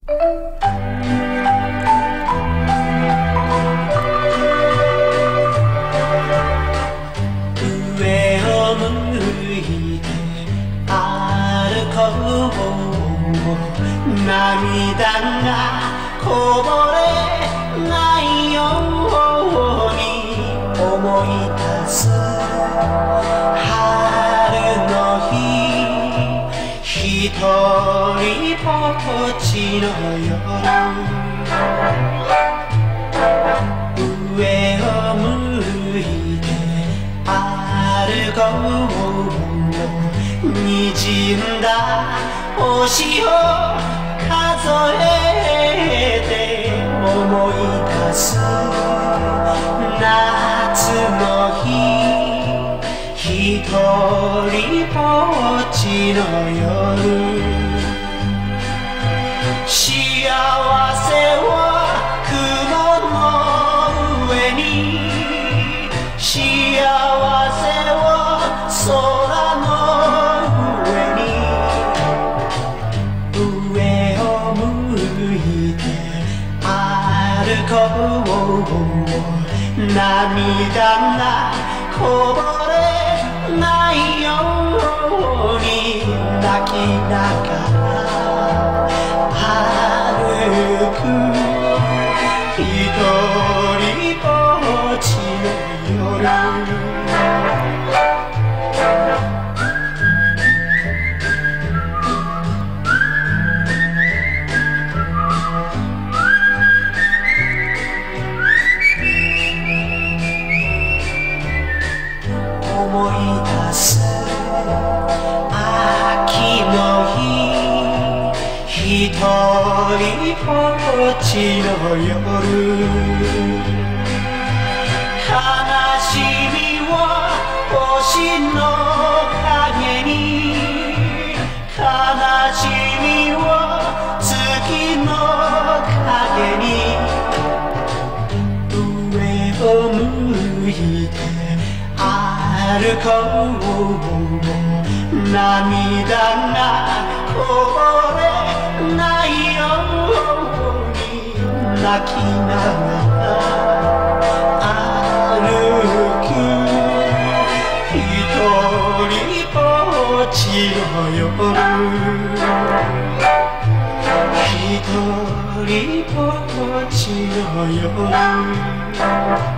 上を向いて歩こう涙がこぼれないように思い出す春の日一人ぼっちの夜上を向いて歩こう滲んだ星を数えて思い出す夏の日一人ぼっちの夜幸せは雲の上に幸せは空の上に上を向いて歩こう涙がこぼれないように泣きながら歩く一人ぼっちの夜思い出す秋の日一人ぼっちの夜悲しみは星の影に悲しみは月の影に上を向いて歩こう涙がこぼれないように泣きながら歩く一人ぼっちの夜一人ぼっちの夜